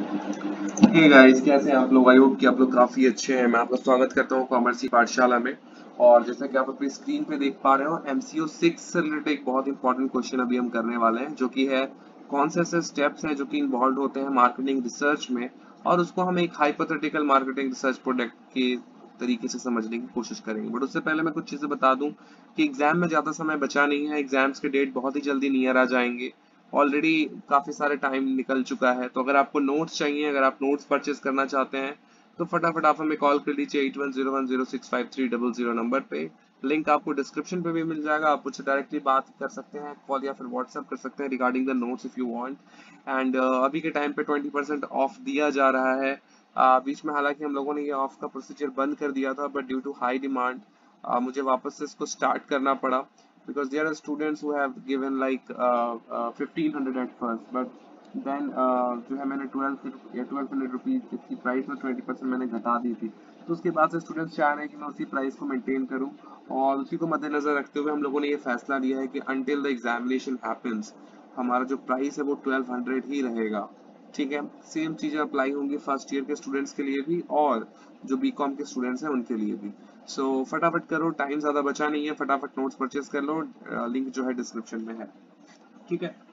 Hey guys, कैसे हैं आप लोग? आई होप कि आप लोग काफी अच्छे हैं। मैं आपका स्वागत करता हूं कॉमर्स की पाठशाला में। और जैसा कि आप अपनी स्क्रीन पे देख पा रहे हो, MCO 6 से रिलेटेड एक बहुत इंपॉर्टेंट क्वेश्चन अभी हम करने वाले हैं, जो कि है कौन से ऐसे स्टेप्स हैं जो कि इन्वॉल्व होते हैं मार्केटिंग रिसर्च में, और उसको हम एक हाइपोथेटिकल मार्केटिंग रिसर्च प्रोडक्ट के तरीके से समझने की कोशिश करेंगे। बट उससे पहले मैं कुछ चीजें बता दूं कि एग्जाम में ज्यादा समय बचा नहीं है। एग्जाम्स के डेट बहुत ही जल्दी नियर आ जाएंगे। ऑलरेडी काफी सारे टाइम निकल चुका है। तो अगर आपको नोट्स चाहिए, अगर आप नोट्स परचेज करना चाहते हैं, तो फटाफट आप हमें कॉल कर लीजिए 8101065300 नंबर पे। लिंक आपको डिस्क्रिप्शन पे भी मिल जाएगा। आप मुझसे डायरेक्टली बात कर सकते हैं, कॉल या फिर व्हाट्सएप कर सकते हैं regarding the notes if you want. And अभी के टाइम पे 20% ऑफ दिया जा रहा है। बीच में हालांकि हम लोगों ने ये ऑफ का प्रोसीजर बंद कर दिया था, but due to high demand मुझे वापस से इसको स्टार्ट करना पड़ा, because there are students who have given like 1500 at first, but then जो है मैंने 1200 रुपीज इसकी प्राइस में 20% मैंने घटा दी थी। तो उसके बाद से स्टूडेंट्स चाह रहे हैं कि मैं उसी प्राइस को मेंटेन करूं, और उसी को मद्देनजर रखते हुए हम लोगों ने ये फैसला लिया है कि अंटिल द एग्जामिनेशन हैपेंस हमारा जो प्राइस है वो 1200 ही रहेगा। ठीक है, सेम चीजें अप्लाई होंगी फर्स्ट ईयर के स्टूडेंट्स के लिए भी, और जो बीकॉम के स्टूडेंट्स हैं उनके लिए भी। सो फटाफट करो, टाइम ज्यादा बचा नहीं है, फटाफट नोट्स परचेज कर लो। लिंक जो है डिस्क्रिप्शन में है। ठीक है।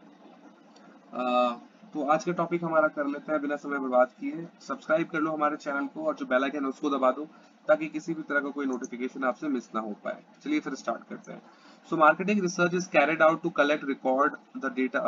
तो आज का टॉपिक हमारा कर लेते हैं बिना समय बर्बाद किए। सब्सक्राइब कर लो हमारे चैनल को, और जो बेल आइकन है उसको दबा दो, ताकि किसी भी तरह का कोई नोटिफिकेशन आपसे मिस ना हो पाए। चलिए फिर स्टार्ट करते हैं। So marketing research is carried out to collect record the data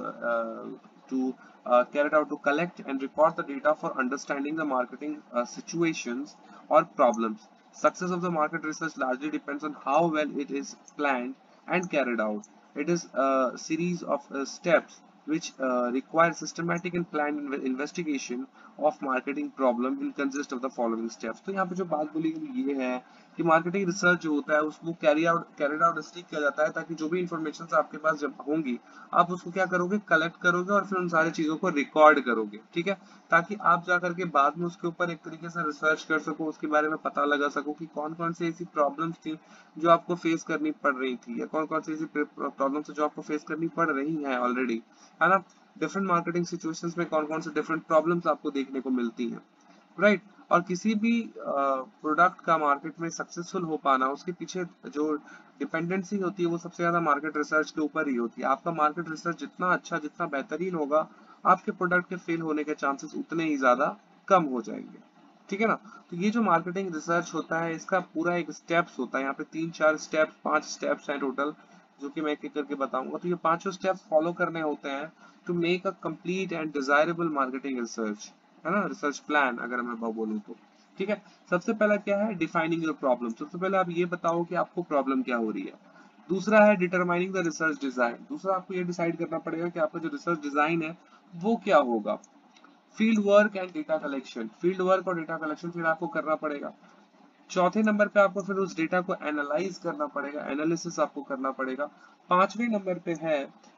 to carried out to collect and record the data for understanding the marketing situations or problems. Success of the market research largely depends on how well it is planned and carried out. It is a series of steps which require systematic and planned investigation of marketing problem will consist of the following steps. तो यहाँ पे जो बात बोली गई ये है कि मार्केटिंग रिसर्च जो होता है उसको कैरिड आउट इसलिए किया जाता है ताकि जो भी इंफॉर्मेशन आपके पास जब होंगी, आप उसको क्या करोगे, कलेक्ट करोगे और फिर उन सारी चीजों को रिकॉर्ड करोगे। ठीक है, ताकि आप जा करके बाद में उसके ऊपर एक तरीके से रिसर्च कर सको, उसके बारे में पता लगा सको कि कौन कौन सी ऐसी प्रॉब्लम्स थी जो आपको फेस करनी पड़ रही थी, या कौन कौन सी ऐसी प्रॉब्लम्स जो आपको फेस करनी पड़ रही है ऑलरेडी, है ना। डिफरेंट मार्केटिंग सिचुएशंस में कौन कौन से डिफरेंट प्रॉब्लम्स आपको देखने को मिलती हैं, राइट। और किसी भी प्रोडक्ट का मार्केट में सक्सेसफुल हो पाना, उसके पीछे जो डिपेंडेंसी होती है वो सबसे ज्यादा मार्केट रिसर्च के ऊपर ही होती है। आपका मार्केट रिसर्च जितना अच्छा, जितना बेहतरीन होगा, आपके प्रोडक्ट के फेल होने के चांसेस उतने ही ज्यादा कम हो जाएंगे। ठीक है ना। तो ये जो मार्केटिंग रिसर्च होता है, इसका पूरा एक स्टेप्स होता है। यहाँ पे 3-4 स्टेप्स, 5 स्टेप्स हैं टोटल, जो कि मैं एक एक करके बताऊंगा। तो ये पांचों स्टेप्स फॉलो करने होते हैं to make a complete and desirable marketing research, है ना, रिसर्च प्लान अगर मैं बोलूँ तो। ठीक है। सबसे पहला क्या है, डिफाइनिंग योर प्रॉब्लम। सबसे पहले आप ये बताओ कि आपको प्रॉब्लम क्या हो रही है। दूसरा है डिटरमाइनिंग द रिसर्च डिजाइन। दूसरा आपको ये डिसाइड करना पड़ेगा कि आपका जो रिसर्च डिजाइन है वो क्या होगा। Field work and data collection. Field work और डेटा कलेक्शन फिर आपको करना पड़ेगा। चौथे नंबर पे आपको फिर उस डेटा को एनालाइज करना पड़ेगा, एनालिसिस आपको करना पड़ेगा। पांचवें नंबर पे है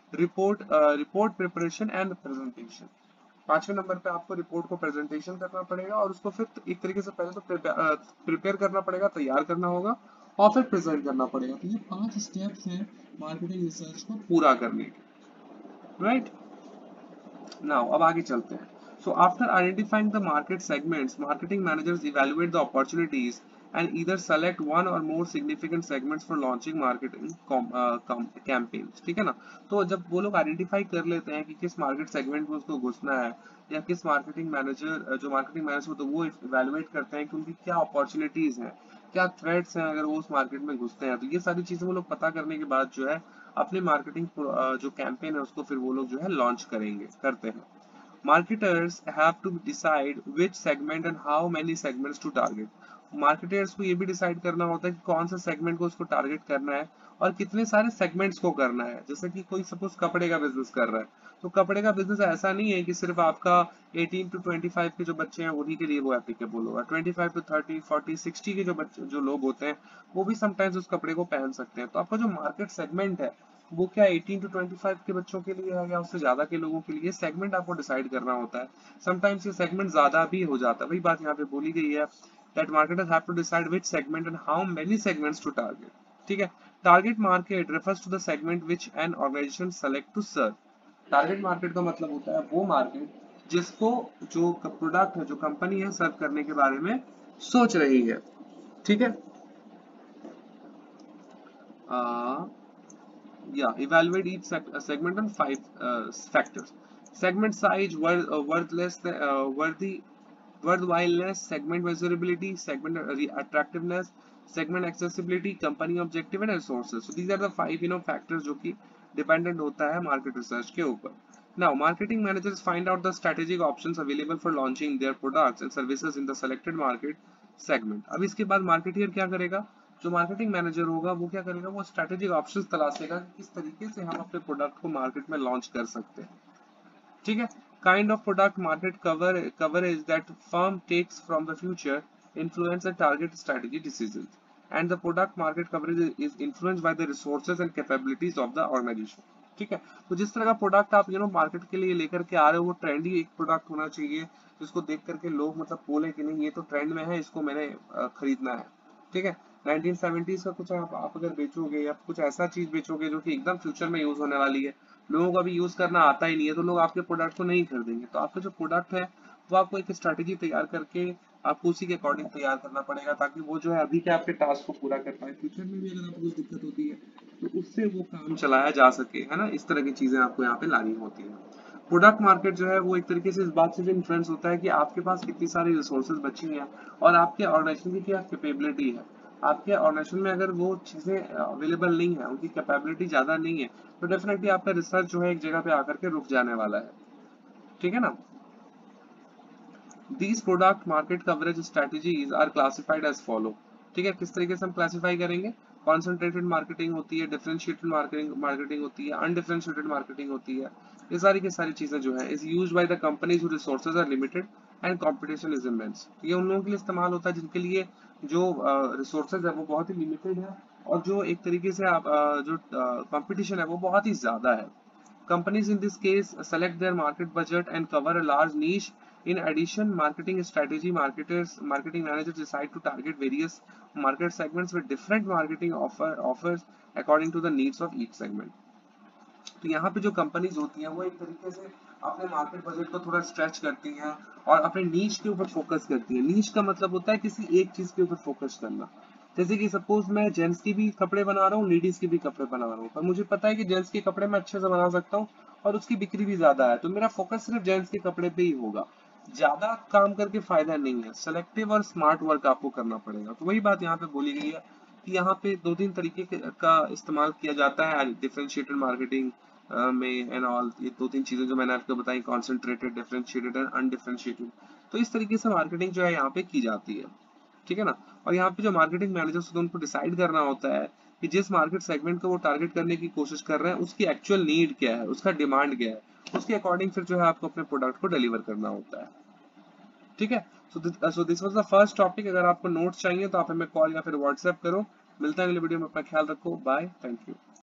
रिपोर्ट प्रिपरेशन एंड प्रेजेंटेशन। पांचवें नंबर पे आपको रिपोर्ट को प्रेजेंटेशन करना पड़ेगा, और उसको फिर एक तरीके से पहले तो प्रिपेयर करना पड़ेगा, तैयार करना होगा, और फिर प्रेजेंट करना पड़ेगा। तो ये 5 स्टेप्स हैं मार्केटिंग रिसर्च को पूरा करने के, राइट। नाउ अब आगे चलते हैं। So after identifying the market segments, marketing managers evaluate the opportunities and either select one or more significant segments for launching marketing campaigns। ठीक है ना। तो जब वो लोग आइडेंटिफाई कर लेते हैं कि किस मार्केट सेगमेंट में उसको घुसना है, या किस मार्केटिंग मैनेजर, जो मार्केटिंग मैनेजर, तो वो इवेलुएट करते हैं कि उनकी क्या अपॉर्चुनिटीज हैं, क्या थ्रेट्स हैं अगर वो उस मार्केट में घुसते हैं। तो ये सारी चीजें वो लोग पता करने के बाद जो है अपनी मार्केटिंग जो कैंपेन है उसको फिर वो लोग जो है लॉन्च करते हैं। Marketers have to decide which segment and how many segments to target। Marketers को ये भी डिसाइड करना होता है कि कौन सा सेगमेंट को उसको टारगेट करना है, और कितने सारे सेगमेंट्स को करना है। जैसे कि कोई सपोज कपड़े का बिजनेस कर रहा है, तो कपड़े का बिजनेस ऐसा नहीं है कि सिर्फ आपका 18 to 25 के जो बच्चे हैं उन्हीं के लिए वो एप्लीकेबल होगा। 25 to 30, 40, 60 के जो बच्चे, जो लोग होते हैं, वो भी समटाइम्स उस कपड़े को पहन सकते हैं। तो आपका जो मार्केट सेगमेंट है वो क्या 18 to 25 के बच्चों के लिए है, या उससे ज्यादा के लोगों के लिए, सेगमेंट आपको डिसाइड करना होता है। समटाइम्स ये सेगमेंट ज्यादा भी हो जाता है। वही बात यहाँ पे बोली गई है, that marketers have to decide which segment and how many segments to target। ठीक है। Target market refers to the segment which an organization select to serve। Target market का मतलब होता है वो मार्केट जिसको जो प्रोडक्ट है, जो कंपनी है, सर्व करने के बारे में सोच रही है। ठीक है, evaluate each segment on 5 factors: segment size, worthwhileness, segment measurability, segment attractiveness, segment accessibility, company objective and resources. So these are the 5 factors जो कि dependent होता है market research के ऊपर. Now marketing managers find out the strategic options available for launching their products and services in the selected market segment. अब इसके बाद marketeer क्या करेगा? जो मार्केटिंग मैनेजर होगा वो क्या करेगा, वो स्ट्रेटेजिक ऑप्शंस तलाशेगा कि किस तरीके से हम अपने प्रोडक्ट को मार्केट में लॉन्च कर सकते हैं। ठीक है, kind of product market coverage that firm takes from the future influence and target strategy decisions, and the product market coverage is influenced by the resources and capabilities of the organization. ठीक है, तो जिस तरह का product आप market के लिए लेकर के आ रहे हो, वो ट्रेंडी एक प्रोडक्ट होना चाहिए जिसको देख करके लोग बोले कि नहीं ये तो ट्रेंड में है, इसको मैंने खरीदना है। ठीक है, 1970s का कुछ आप अगर बेचोगे या कुछ ऐसा चीज बेचोगे जो कि एकदम फ्यूचर में यूज होने वाली है, लोगों को अभी यूज करना आता ही नहीं है, तो लोग आपके प्रोडक्ट को नहीं खरीदेंगे। तो आपका जो प्रोडक्ट है वो आपको एक स्ट्रैटेजी तैयार करके आपको उसी के अकॉर्डिंग तैयार करना पड़ेगा, ताकि वो जो है अभी के आपके टास्क को पूरा कर पाए। फ्यूचर में भी अगर आपको कुछ दिक्कत होती है तो उससे वो काम चलाया जा सके, है ना। इस तरह की चीजें आपको यहाँ पे लानी होती है। प्रोडक्ट मार्केट जो है वो एक तरीके से इस बात से भी इन्फ्लुएंस होता है कि आपके पास कितनी सारी रिसोर्सेज बची हैं और आपके ऑर्गेनाइजेशन की क्या कैपेबिलिटी है। आपके ऑर्गेनाइजेशन में अगर वो चीजें अवेलेबल नहीं है, उनकी कैपेबिलिटी ज्यादा नहीं है, तो डेफिनेटली आपका रिसर्च जो है एक जगह पे आकर के रुक जाने वाला है। ठीक है ना। These product market coverage strategies are classified as follow. ठीक है, किस तरीके से हम क्लासिफाई करेंगे? कॉन्सेंट्रेटेड मार्केटिंग होती है, डिफरेंशिएटेड मार्केटिंग होती है, अनडिफरेंशिएटेड मार्केटिंग होती है। ये सारी की सारी चीजें जो है is used by the companies who resources are limited and competition is immense. ये उन लोगों के लिए इस्तेमाल होता है जिनके लिए जो रिसोर्सेज है वो बहुत ही लिमिटेड है और जो एक तरीके से आप जो कंपटीशन है वो बहुत ही ज्यादा है। Companies in this case select their market budget and cover a large niche. In addition, marketing managers decide to target various market segments with different marketing offers according to the needs of each segment. तो यहाँ पे जो companies होती हैं वो एक तरीके से अपने मार्केट बजट को थोड़ा स्ट्रेच करती हैं और अपने नीश के ऊपर फोकस करती हैं। नीश का मतलब होता है किसी एक चीज के ऊपर फोकस करना। जैसे कि सपोज मैं जेंट्स की भी कपड़े बना रहा हूँ, लेडीज के भी कपड़े बना रहा हूँ, पर मुझे पता है कि जेंट्स के कपड़े मैं अच्छे से बना सकता हूँ और उसकी बिक्री भी ज्यादा है, तो मेरा फोकस सिर्फ जेंट्स के कपड़े पे ही होगा। ज्यादा काम करके फायदा नहीं है, सेलेक्टिव और स्मार्ट वर्क आपको करना पड़ेगा। तो वही बात यहाँ पे बोली गई है कि यहाँ पे 2-3 तरीके का इस्तेमाल किया जाता है डिफरेंशिएटेड मार्केटिंग में एंड ऑल। ये 2-3 चीजें जो मैंने आपको बताई, कॉन्सेंट्रेटेड, डिफरेंशिएटेड एंड अनडिफरेंशिएटेड। तो इस तरीके से मार्केटिंग जो है यहाँ पे की जाती है। ठीक है ना। और यहाँ पे जो मार्केटिंग मैनेजर्स होते हैं उनको डिसाइड करना होता है कि जिस मार्केट सेगमेंट को वो टारगेट करने की कोशिश कर रहे हैं उसकी एक्चुअल नीड क्या है, उसका डिमांड क्या है, उसके अकॉर्डिंग फिर जो है आपको अपने प्रोडक्ट को डिलीवर करना होता है। ठीक है। So this was the first topic. अगर आपको नोट्स चाहिए तो आप हमें कॉल या फिर व्हाट्सएप करो। मिलता है अगले वीडियो में, अपना ख्याल रखो, बाय, थैंक यू।